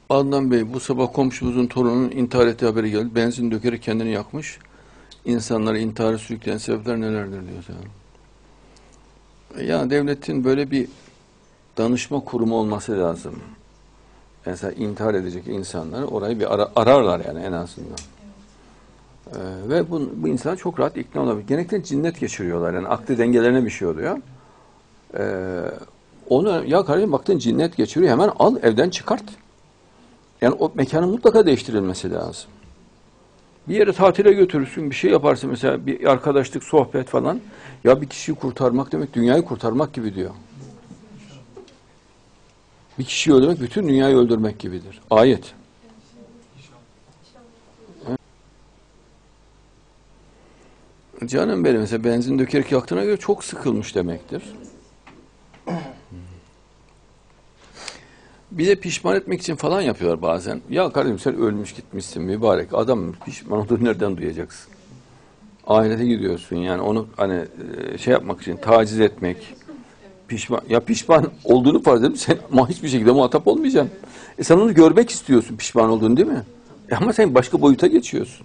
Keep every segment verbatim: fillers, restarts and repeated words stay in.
Adnan Bey, bu sabah komşumuzun torununun intihar ettiği haberi geldi. Benzin dökerek kendini yakmış. İnsanları intihara sürükleyen sebepler nelerdir diyor. Ya devletin böyle bir danışma kurumu olması lazım. Mesela intihar edecek insanlar orayı bir ara, ararlar yani en azından. Ee, ve bu, bu insan çok rahat ikna olabilir. Genellikle cinnet geçiriyorlar. Yani akli dengelerine bir şey oluyor. Ee, onu ya kardeşim baktın cinnet geçiriyor, hemen al evden çıkart. Yani o mekanın mutlaka değiştirilmesi lazım. Bir yere tatile götürürsün, bir şey yaparsın mesela, bir arkadaşlık, sohbet falan. Ya bir kişiyi kurtarmak demek dünyayı kurtarmak gibi diyor. Bir kişiyi öldürmek bütün dünyayı öldürmek gibidir. Ayet. Canım benim, mesela benzin dökerek yaktığına göre çok sıkılmış demektir. Bir de pişman etmek için falan yapıyorlar bazen. Ya kardeşim sen ölmüş gitmişsin mübarek adam, pişman olduğunu nereden duyacaksın? Ahirete gidiyorsun yani, onu hani şey yapmak için taciz etmek, pişman, ya pişman olduğunu farz edip sen ama hiçbir şekilde muhatap olmayacaksın. E sen onu görmek istiyorsun pişman olduğunu, değil mi? E ama sen başka boyuta geçiyorsun.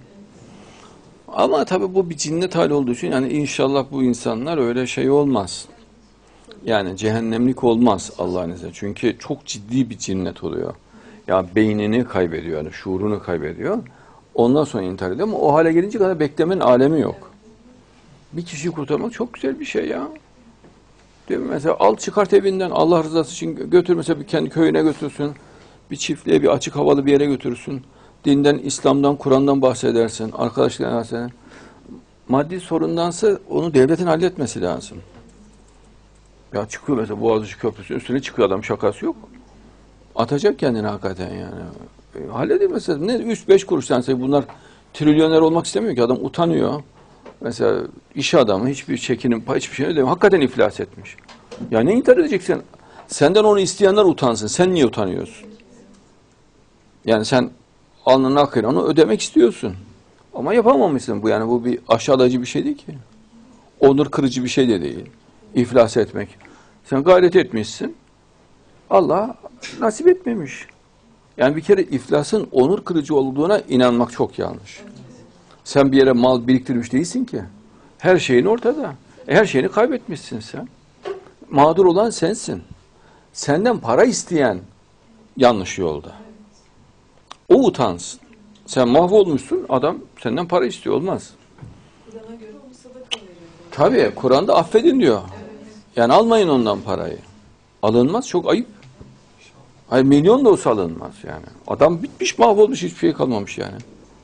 Ama tabii bu bir cinnet hali olduğu için yani inşallah bu insanlar öyle şey olmaz. Yani cehennemlik olmaz Allah'ın izniyle. Çünkü çok ciddi bir cinnet oluyor. Ya beynini kaybediyor, yani şuurunu kaybediyor. Ondan sonra intihar ediyor ama o hale gelince kadar beklemenin alemi yok. Bir kişiyi kurtarmak çok güzel bir şey ya. Değil mi? Mesela al çıkart evinden, Allah rızası için götür, mesela bir kendi köyüne götürsün. Bir çiftliğe, bir açık havalı bir yere götürürsün. Dinden, İslam'dan, Kur'an'dan bahsedersin. Arkadaşlarına bahsedersin. Maddi sorundansa onu devletin halletmesi lazım. Ya çıkıyor mesela Boğaziçi Köprüsü'nün üstüne çıkıyor adam, şakası yok. Atacak kendini hakikaten yani. E, halledilmesi lazım. Ne üç beş kuruştan, bunlar trilyoner olmak istemiyor ki, adam utanıyor. Mesela iş adamı hiçbir çekinim, hiçbir şey ödemiyor. Hakikaten iflas etmiş. Ya ne intihar edeceksin? Senden onu isteyenler utansın. Sen niye utanıyorsun? Yani sen alnının akıyla onu ödemek istiyorsun. Ama yapamamışsın bu, yani bu bir aşağılayıcı bir şey değil ki. Onur kırıcı bir şey de değil. İflas etmek. Sen gayret etmişsin. Allah nasip etmemiş. Yani bir kere iflasın onur kırıcı olduğuna inanmak çok yanlış. Sen bir yere mal biriktirmiş değilsin ki. Her şeyin ortada. E her şeyini kaybetmişsin sen. Mağdur olan sensin. Senden para isteyen yanlış yolda. O utansın. Sen mahvolmuşsun, adam senden para istiyor, olmaz. Kur'an'a göre onu sadaka veriyor. Tabii Kur'an'da affedin diyor. Yani almayın ondan parayı. Alınmaz, çok ayıp. Hayır, milyon da olsa alınmaz yani. Adam bitmiş, mahvolmuş, hiçbir şey kalmamış yani.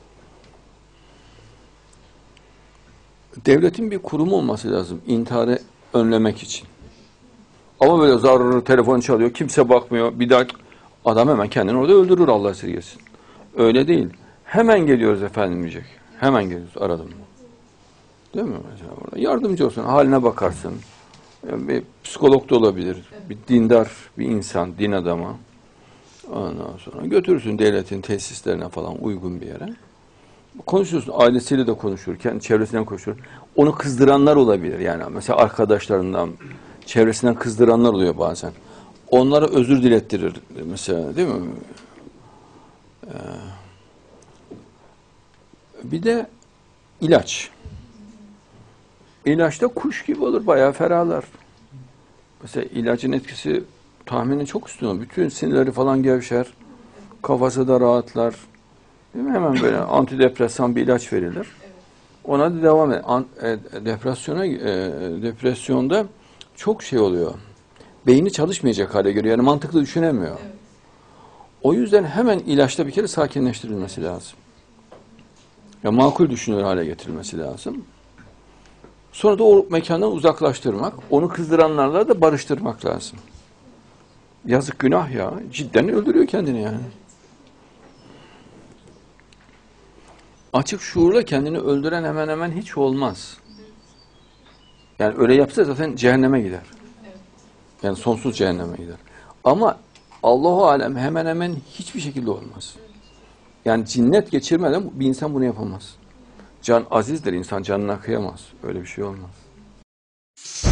Devletin bir kurumu olması lazım intiharı önlemek için. Ama böyle zararlı telefon çalıyor, kimse bakmıyor. Bir daha adam hemen kendini orada öldürür, Allah esirgesin. Öyle değil. Hemen geliyoruz efendim diyecek. Hemen geliyoruz, aradım. Değil mi? Mesela orada yardımcı olsun, haline bakarsın. Yani bir psikolog da olabilir, bir dindar bir insan, din adamı. Ondan sonra götürürsün devletin tesislerine falan uygun bir yere. Konuşuyorsun, ailesiyle de konuşurken, çevresinden konuşur. Onu kızdıranlar olabilir yani. Mesela arkadaşlarından, çevresinden kızdıranlar oluyor bazen. Onlara özür dilettirir mesela, değil mi? Ee, bir de ilaç. İlaç da kuş gibi olur, bayağı ferahlar. Mesela ilacın etkisi tahminin çok üstün. Bütün sinirleri falan gevşer. Kafası da rahatlar. Değil mi? Hemen böyle antidepresan bir ilaç verilir. Ona da devam eder. An, e, depresyona, e, depresyonda çok şey oluyor. Beyni çalışmayacak hale geliyor. Yani mantıklı düşünemiyor. Evet. O yüzden hemen ilaçta bir kere sakinleştirilmesi lazım. Ya makul düşünür hale getirilmesi lazım. Sonra da o mekandan uzaklaştırmak, onu kızdıranlarla da barıştırmak lazım. Yazık, günah ya. Cidden öldürüyor kendini yani. Açık şuurla kendini öldüren hemen hemen hiç olmaz. Yani öyle yapsa zaten cehenneme gider. Yani sonsuz cehenneme gider. Ama Allahu alem hemen hemen hiçbir şekilde olmaz. Yani cinnet geçirmeden bir insan bunu yapamaz. Can azizdir, insan canına kıyamaz. Öyle bir şey olmaz.